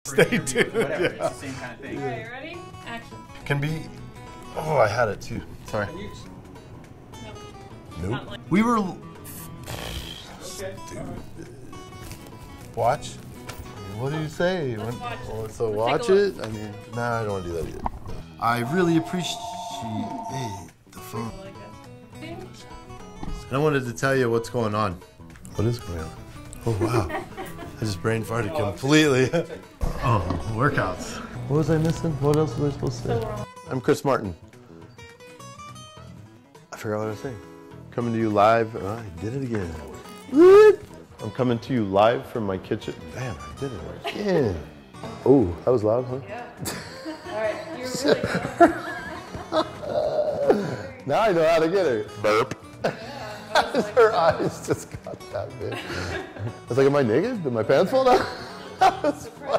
Stay tuned. Whatever, Yeah. it's the same kind of thing. Alright, ready? Action. Can be. Oh, I had it too. Sorry. Nope. Nope. We were. Watch. What do you say? Let's watch it. Oh, so Let's watch take a look. it? I mean, nah, I don't want to do that either. I really appreciate the phone. Like this. I wanted to tell you what's going on. What is going on? Oh, wow. I just brain farted completely. Oh, workouts. What was I missing? What else was I supposed to say? I'm Chris Martin. I forgot what I was saying. Coming to you live. Oh, I did it again. What? I'm coming to you live from my kitchen. Damn, I did it again. Oh, that was loud, huh? Yeah. Alright, you're really Now I know how to get her. Burp. Yeah, Her eyes just got that big. I was like, am I naked? Did my pants fall down? That was funny.